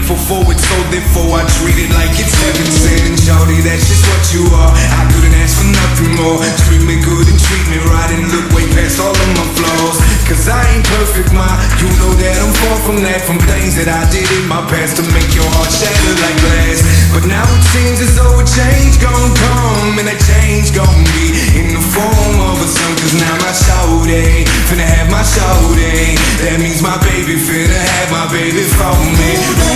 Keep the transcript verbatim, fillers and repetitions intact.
grateful for it, so therefore I treat it like it's heaven sent. And shawty, that's just what you are. I couldn't ask for nothing more. Treat me good and treat me right, and look way past all of my flaws. Cause I ain't perfect, ma, you know that I'm far from that. From things that I did in my past to make your heart shatter like glass. But now it seems as though a change gon' come, and that change gon' be in the form of a son. Cause now my shawty finna have my shawty. That means my baby finna have my baby for me.